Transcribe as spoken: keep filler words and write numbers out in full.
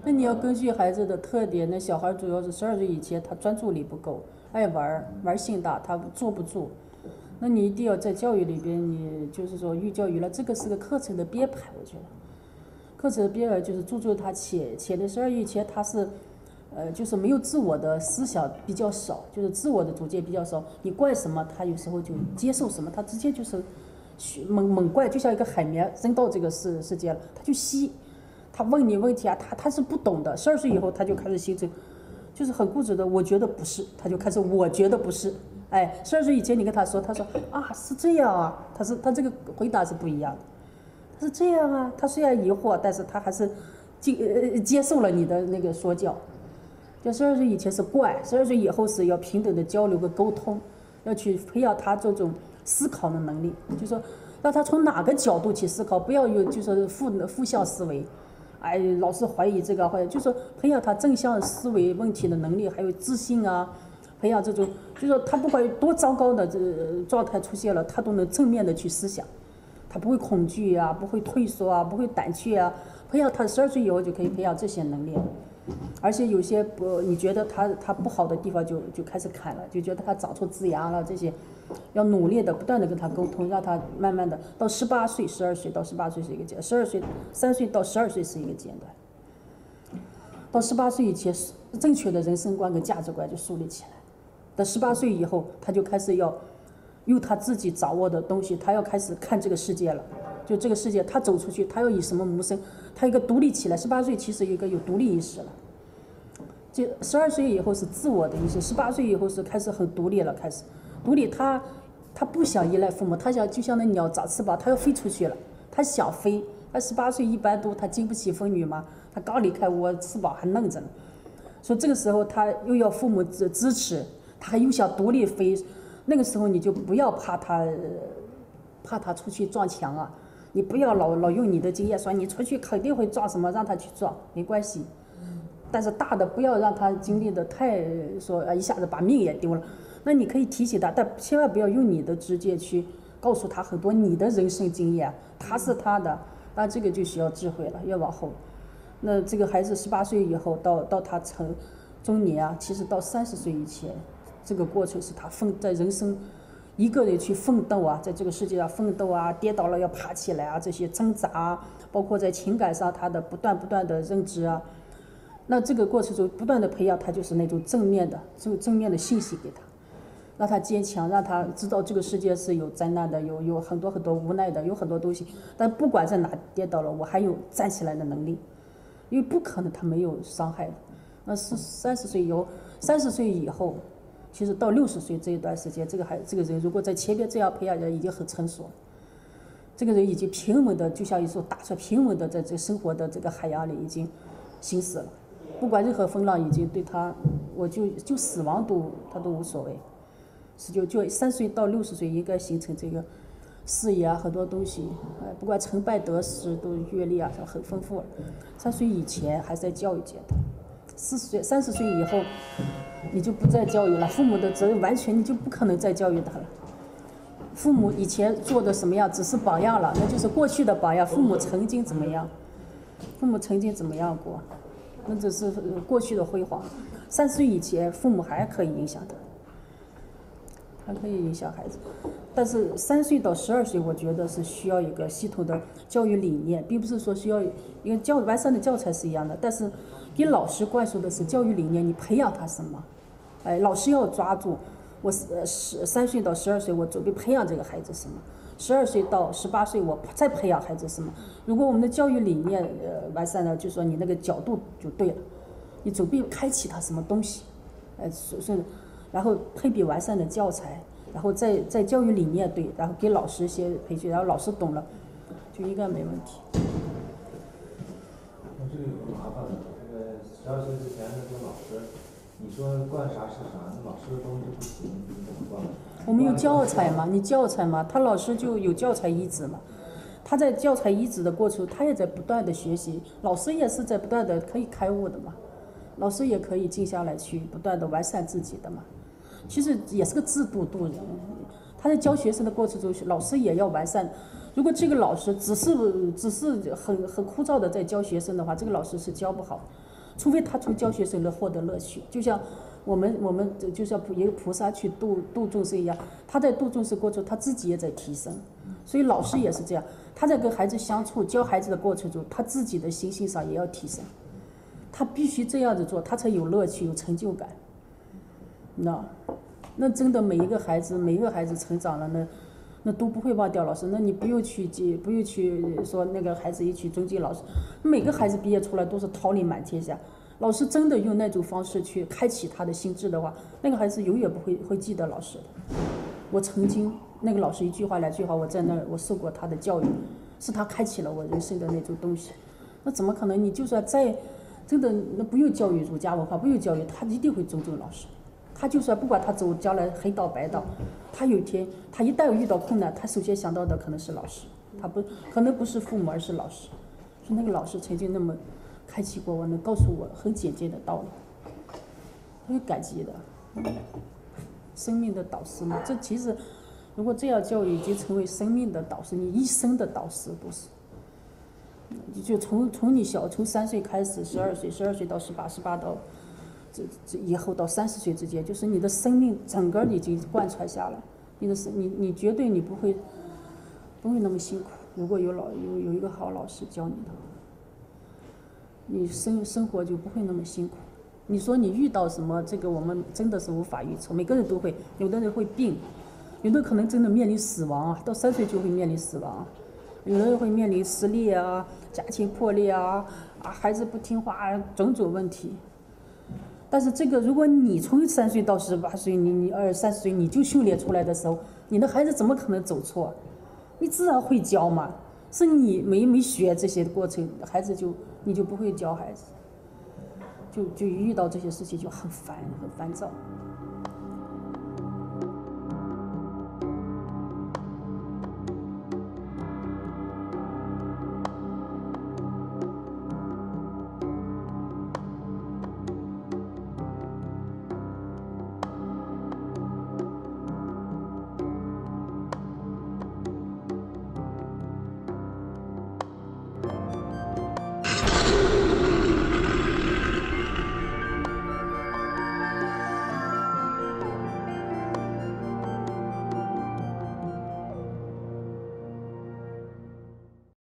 那你要根据孩子的特点，那小孩主要是十二岁以前，他专注力不够，爱玩玩性大，他坐不住。那你一定要在教育里边，你就是说寓教于乐，这个是个课程的编排，我觉得。课程的编排就是注重他潜潜的十二以前他是，呃，就是没有自我的思想比较少，就是自我的主见比较少。你怪什么，他有时候就接受什么，他直接就是猛猛怪，就像一个海绵扔到这个世世界了，他就吸。他问你问题啊，他他是不懂的。十二岁以后他就开始形成，就是很固执的，我觉得不是，他就开始我觉得不是。哎，十二岁以前你跟他说，他说啊是这样啊，他是他这个回答是不一样的，他是这样啊，他虽然疑惑，但是他还是接呃接受了你的那个说教。就十二岁以前是怪，十二岁以后是要平等的交流和沟通，要去培养他这种思考的能力，就说让他从哪个角度去思考，不要有就是负负向思维。哎，老是怀疑这个，或者就说培养他正向思维问题的能力，还有自信啊，培养这种，就说他不管多糟糕的这状态出现了，他都能正面的去思想，他不会恐惧啊，不会退缩啊，不会胆怯啊，培养他十二岁以后就可以培养这些能力，而且有些不你觉得他他不好的地方就就开始砍了，就觉得他长出枝芽了这些。要努力的不断的跟他沟通，让他慢慢的到十八岁、十二岁到十八岁是一个阶段，十二岁三岁到十二岁是一个阶段。到十八岁以前，正确的人生观跟价值观就树立起来。到十八岁以后，他就开始要用他自己掌握的东西，他要开始看这个世界了。就这个世界，他走出去，他要以什么谋生？他一个独立起来。十八岁其实一个有独立意识了。这十二岁以后是自我的意识，十八岁以后是开始很独立了，开始。独立，他他不想依赖父母，他想就像那鸟长翅膀，他要飞出去了，他想飞。他十八岁一般都他经不起风雨嘛，他刚离开窝，翅膀还嫩着呢。所以这个时候他又要父母支支持，他又想独立飞，那个时候你就不要怕他，怕他出去撞墙啊，你不要老老用你的经验说你出去肯定会撞什么，让他去撞没关系。但是大的不要让他经历的太说一下子把命也丢了。那你可以提醒他，但千万不要用你的直接去告诉他很多你的人生经验，他是他的，那这个就需要智慧了，越往后。那这个孩子十八岁以后到到他成中年啊，其实到三十岁以前，这个过程是他奋在人生一个人去奋斗啊，在这个世界上奋斗啊，跌倒了要爬起来啊，这些挣扎啊，包括在情感上他的不断不断的认知啊。那这个过程中不断的培养他就是那种正面的这种正面的信息给他。让他坚强，让他知道这个世界是有灾难的，有有很多很多无奈的，有很多东西。但不管在哪跌倒了，我还有站起来的能力，因为不可能他没有伤害的。那是三十岁以后，三十岁以后，其实到六十岁这一段时间，这个孩这个人如果在前面这样培养人，已经很成熟了。这个人已经平稳的，就像一艘大船，平稳的在这生活的这个海洋里已经行驶了。不管任何风浪，已经对他，我就就死亡都他都无所谓。是就就三岁到六十岁应该形成这个视野啊，很多东西，哎，不管成败得失都阅历啊很丰富了。三岁以前还在教育阶段，四十岁三十岁以后，你就不再教育了，父母的责任完全你就不可能再教育他了。父母以前做的什么样只是榜样了，那就是过去的榜样。父母曾经怎么样，父母曾经怎么样过，那只是过去的辉煌。三十岁以前，父母还可以影响他。还可以影响孩子，但是三岁到十二岁，我觉得是需要一个系统的教育理念，并不是说需要一个教完善的教材是一样的，但是给老师灌输的是教育理念，你培养他什么？哎，老师要抓住，我十三岁到十二岁，我准备培养这个孩子什么？十二岁到十八岁，我再培养孩子什么？如果我们的教育理念呃完善了，就说你那个角度就对了，你准备开启他什么东西？哎，是是。然后配比完善的教材，然后再再教育理念对，然后给老师一些培训，然后老师懂了，就应该没问题。 那这个有个麻烦了，这个十二岁之前那个老师，你说灌啥是啥，那老师的东西不行，你怎么灌？ 我们有教材嘛，你教材嘛，他老师就有教材依止嘛。他在教材依止的过程，他也在不断的学习，老师也是在不断的可以开悟的嘛，老师也可以静下来去不断的完善自己的嘛。其实也是个制度渡人，他在教学生的过程中，老师也要完善。如果这个老师只是只是很很枯燥的在教学生的话，这个老师是教不好。 除非他从教学生里获得乐趣，就像我们我们就像一个菩萨去度度众生一样，他在度众生过程中，他自己也在提升。所以老师也是这样，他在跟孩子相处、教孩子的过程中，他自己的心性上也要提升，他必须这样子做，他才有乐趣、有成就感。那那真的每一个孩子，每一个孩子成长了呢，那都不会忘掉老师。那你不用去记，不用去说那个孩子一去尊敬老师，每个孩子毕业出来都是桃李满天下。老师真的用那种方式去开启他的心智的话，那个孩子永远不会会记得老师的。我曾经那个老师一句话两句话，我在那儿我受过他的教育，是他开启了我人生的那种东西。那怎么可能？你就算再真的那不用教育儒家文化，不用教育，他一定会尊重老师。他就算不管他走将来黑道白道，他有一天他一旦遇到困难，他首先想到的可能是老师，他不可能不是父母，而是老师。是那个老师曾经那么开启过我，能告诉我很简洁的道理，很感激的。生命的导师嘛，这其实如果这样教育，已经成为生命的导师，你一生的导师都是。就从从你小从三岁开始，十二岁，十二岁到十八，十八到这这以后到三十岁之间，就是你的生命整个已经贯穿下来。你的你你绝对你不会不会那么辛苦。如果有老有有一个好老师教你的，你生生活就不会那么辛苦。你说你遇到什么，这个我们真的是无法预测，每个人都会，有的人会病，有的可能真的面临死亡啊，到三岁就会面临死亡，有的人会面临失恋啊，家庭破裂啊，啊孩子不听话啊，种种问题。但是这个，如果你从三岁到十八岁，你你二三十岁你就训练出来的时候，你的孩子怎么可能走错？你自然会教嘛，是你没没学这些过程，孩子就你就不会教孩子。就就遇到这些事情就很烦很烦躁。